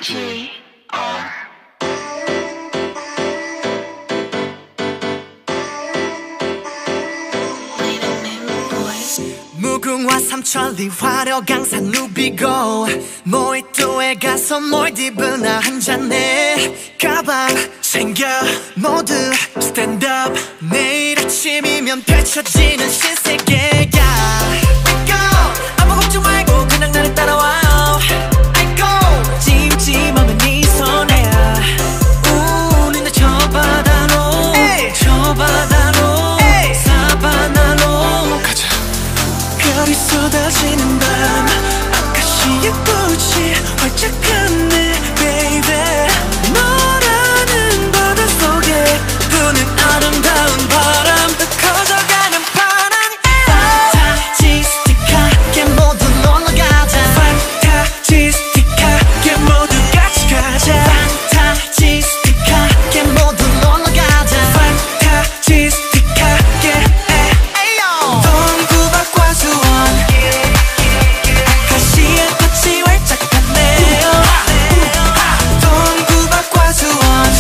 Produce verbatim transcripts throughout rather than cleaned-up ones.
G R 무궁화 삼천리 화려강 산 누비고 모히또에 가서 몰디브나 한잔해 가방 챙겨 모두 스탠드업 내일 아침이면 펼쳐지는 신세계야 We go 아무 걱정 말고 그냥 나를 따라와요 I go 찜찜하면 네 손에야 우는 내 저 바다로 저 바다로 사바나로 가자 별이 쏟아지는 밤 아카시아 꽃이 활짝 피네 baby 너라는 바다 속에 부는 아름다운 바람 커져가는 파란 판타지스틱하게 모두 놀러가자 판타지스틱하게 모두 같이 가자 판타지스틱하게 모두 놀러가자 판타지스틱하게 동구박과 수원 아카시아 꽃이 활짝 폈네요 동구박과 수원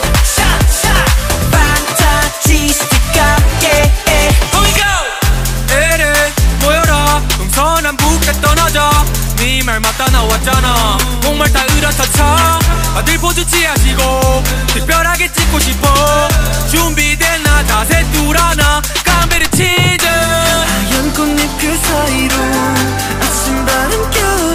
판타지스틱하게 Here we go! 에레 모여라 동서남북에 떠나자 네 말 맞다 나왔잖아 목말 다 으라차차 다들 포즈 취하시고 특별하게 찍고 싶어 준비됐나 자세 뚜라나 깜베르 치즈 하얀 꽃잎 그 사이로 아침 바람 껴